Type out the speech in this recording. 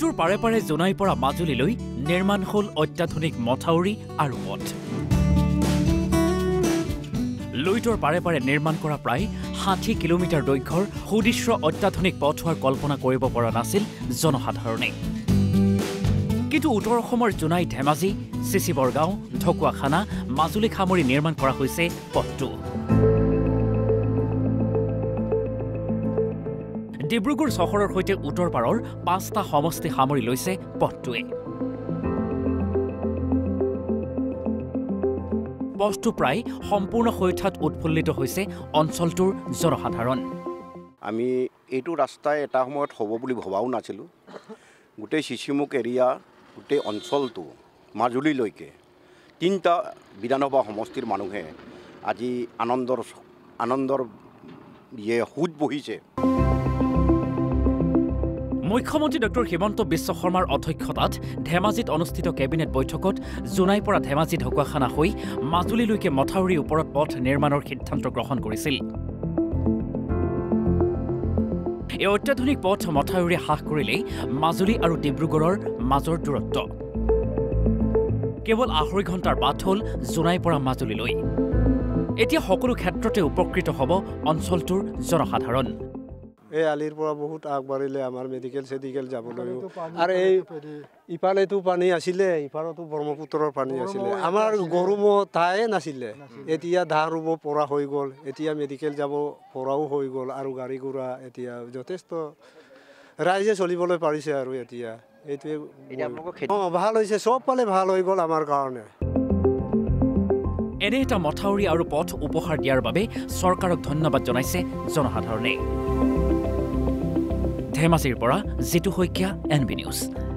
লুইটোৰ পাৰে পাৰে জোনাইৰ পৰা মাজুলীলৈ নিৰ্মাণ হ'ল অত্যাধুনিক মথাউৰি আৰু পথ লুইটোৰ পাৰে পাৰে নিৰ্মাণ কৰা প্ৰায় ৬০ কিলোমিটাৰ দৈৰ্ঘ্যৰ সুদৃশ্য অত্যাধুনিক পথ হোৱাৰ কল্পনা কৰিব পৰা নাছিল জনসাধাৰণে কিন্তু উত্তৰ অসমৰ জোনাই ধেমাজি চিচি বৰগাঁও ঢকুৱাখানা মাজুলীক সামৰি নিৰ্মাণ কৰা হৈছে পথটো ডিব্ৰুগড় চহৰৰ সৈতে উত্তৰ পাৰৰ ৫টা সমষ্টি সামৰি লৈছে পথটোৱে পথটো প্ৰায় সম্পূৰ্ণ হৈ উঠাত উৎফুল্লিত হৈছে অঞ্চলটোৰ জনসাধাৰণ আমি এইটো ৰাস্তাই এটা সময়ত হ'ব বুলি ভবাও নাছিলোঁ গোটেই চিচিমুখ এৰিয়া গোটেই অঞ্চলটো মাজুলীলৈকে ৩টা বিধানসভা সমষ্টিৰ মানুহে আজি আনন্দৰ সুত বহিছে মুখ্যমন্ত্ৰী ডক্টৰ হিমন্ত বিশ্ব শৰ্মাৰ অধ্যক্ষতাত ধেমাজিত অনুষ্ঠিত কেবিনেট বৈঠকত জোনাইৰ পৰা ধেমাজি ঢকুৱাখানা হৈ মাজুলীলৈকে মথাউৰিৰ ওপৰত পথ নিৰ্মাণৰ সিদ্ধান্ত গ্ৰহণ কৰিছিল এই অত্যাধুনিক পথ মথাউৰি হ্ৰাস কৰিলেই মাজুলী আৰু ডিব্ৰুগড়ৰ মাজৰ দূৰত্ব কেৱল ২.৫ ঘণ্টাৰ বাট হ'ল জোনাইৰ পৰা মাজুলীলৈ এতিয়া সকলো ক্ষেত্ৰতে উপকৃত হ'ব অঞ্চলটোৰ জনসাধাৰণ এই আলিৰ পৰা বহুত আগবাঢ়িলে আমাৰ মেডিকেল যাবলৈ আৰু এই ইফালেতো পানী আছিলে ইফালতো ব্ৰহ্মপুত্ৰৰ পানী আছিলে আমাৰ গৰু ম'হ ঠাই নাছিলে এতিয়া ধান ৰুব পৰা হৈ গ'ল এতিয়া মেডিকেল যাব পৰাও হৈ গ'ল আৰু গাড়ী ঘোঁৰা এতিয়া যথেষ্ট ৰাইজে চলিবলৈ পাৰিছে আৰু এতিয়া এইটোৱে ভাল হৈছে চব ফালে ভাল হৈ গ'ল আমাৰ কাৰণে এনে এটা মথাউৰি আৰু পথ উপহাৰ দিয়াৰ বাবে চৰকাৰক ধন্যবাদ জনাইছে জনসাধাৰণে ধেমাজিৰ পৰা জিতু শইকীয়া NB নিউজ